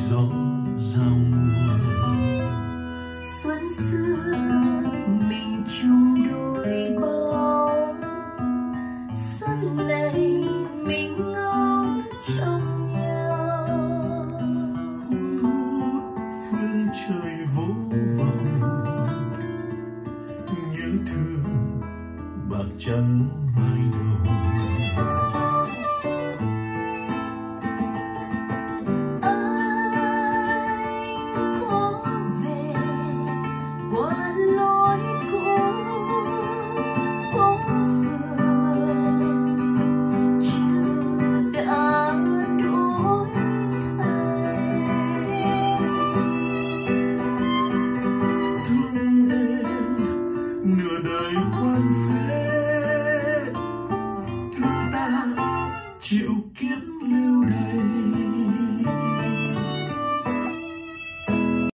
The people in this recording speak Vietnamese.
gió giao mùa. Xuân xưa mình chung đôi bóng, xuân này mình ngóng trông nhau. Hun hút phương trời vô vọng, nhớ thương bạc trắng